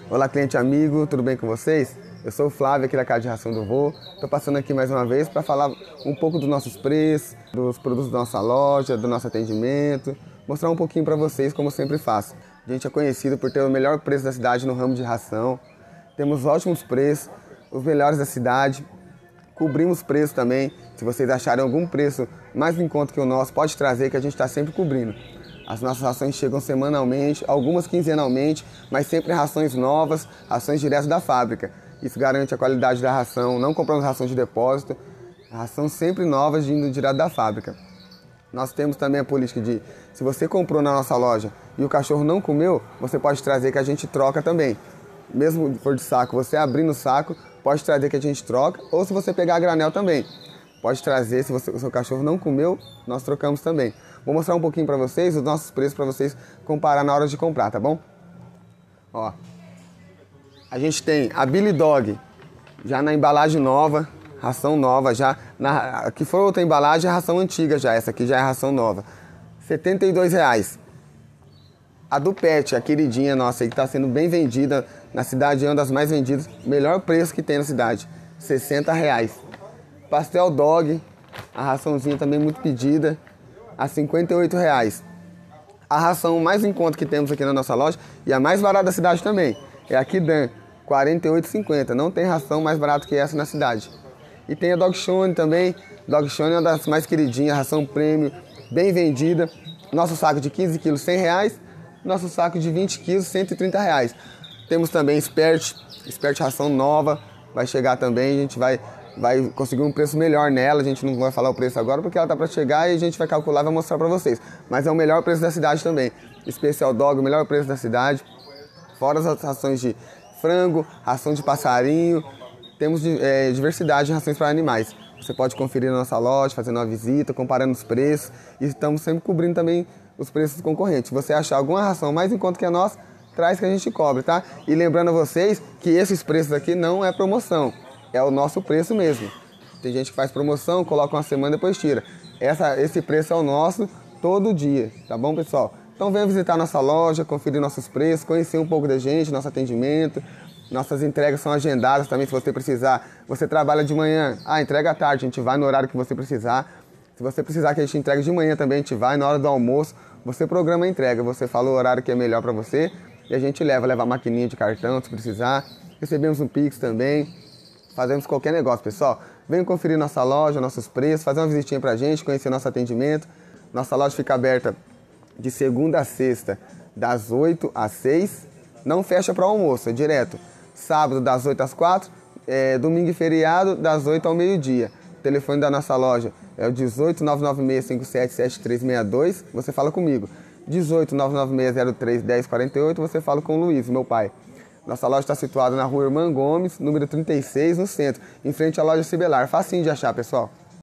Olá, cliente amigo, tudo bem com vocês? Eu sou o Flávio aqui da Casa de Ração do Vô. Estou passando aqui mais uma vez para falar um pouco dos nossos preços, dos produtos da nossa loja, do nosso atendimento, mostrar um pouquinho para vocês como eu sempre faço. A gente é conhecido por ter o melhor preço da cidade no ramo de ração, temos ótimos preços, os melhores da cidade, cobrimos preços também. Se vocês acharem algum preço mais em conta que o nosso, pode trazer que a gente está sempre cobrindo. As nossas rações chegam semanalmente, algumas quinzenalmente, mas sempre rações novas, rações diretas da fábrica. Isso garante a qualidade da ração, não compramos ração de depósito, ração sempre novas vindo direto da fábrica. Nós temos também a política de, se você comprou na nossa loja e o cachorro não comeu, você pode trazer que a gente troca também. Mesmo for de saco, você abrindo o saco, pode trazer que a gente troca, ou se você pegar a granel também. Pode trazer, se o seu cachorro não comeu, nós trocamos também. Vou mostrar um pouquinho para vocês, os nossos preços para vocês comparar na hora de comprar, tá bom? Ó, a gente tem a Billy Dog, já na embalagem nova, ração nova já. Que for outra embalagem é ração antiga já, essa aqui já é ração nova. R$ 72,00. A do Pet, a queridinha nossa aí que está sendo bem vendida na cidade, é uma das mais vendidas, melhor preço que tem na cidade, R$ 60,00. Pastel Dog, a raçãozinha também muito pedida, a R$ 58,00. A ração mais em conta que temos aqui na nossa loja e a mais barata da cidade também é a Kidan, R$ 48,50. Não tem ração mais barata que essa na cidade. E tem a Dog Shone também. Dog Shone é uma das mais queridinhas, ração premium, bem vendida. Nosso saco de 15 kg, R$ 100,00. Nosso saco de 20 kg, R$ 130,00. Temos também Spert ração nova, vai chegar também, a gente vai conseguir um preço melhor nela. A gente não vai falar o preço agora porque ela tá para chegar e a gente vai calcular e vai mostrar para vocês. Mas é o melhor preço da cidade também. Special Dog, o melhor preço da cidade. Fora as rações de frango, ração de passarinho. Temos diversidade de rações para animais. Você pode conferir na nossa loja, fazendo uma visita, comparando os preços. E estamos sempre cobrindo também os preços concorrentes. Se você achar alguma ração mais em conta que a nossa, traz que a gente cobre, tá? E lembrando a vocês que esses preços aqui não é promoção. É o nosso preço mesmo. Tem gente que faz promoção, coloca uma semana e depois tira. Esse preço é o nosso todo dia, tá bom, pessoal? Então venha visitar nossa loja, conferir nossos preços, conhecer um pouco da gente, nosso atendimento. Nossas entregas são agendadas também, se você precisar. Você trabalha de manhã, entrega à tarde, a gente vai no horário que você precisar. Se você precisar que a gente entregue de manhã também, a gente vai na hora do almoço. Você programa a entrega, você fala o horário que é melhor para você e a gente leva a maquininha de cartão se precisar. Recebemos um Pix também. Fazemos qualquer negócio, pessoal. Venham conferir nossa loja, nossos preços, fazer uma visitinha pra gente, conhecer nosso atendimento. Nossa loja fica aberta de segunda a sexta, das 8 às 6. Não fecha para almoço, é direto. Sábado, das 8 às 4. Domingo e feriado, das 8 ao meio-dia. O telefone da nossa loja é o 18 996 57 7362. Você fala comigo. 18 996 03 1048. Você fala com o Luiz, meu pai. Nossa loja está situada na rua Irmã Gomes, número 36, no centro, em frente à loja Cibelar. Facinho de achar, pessoal.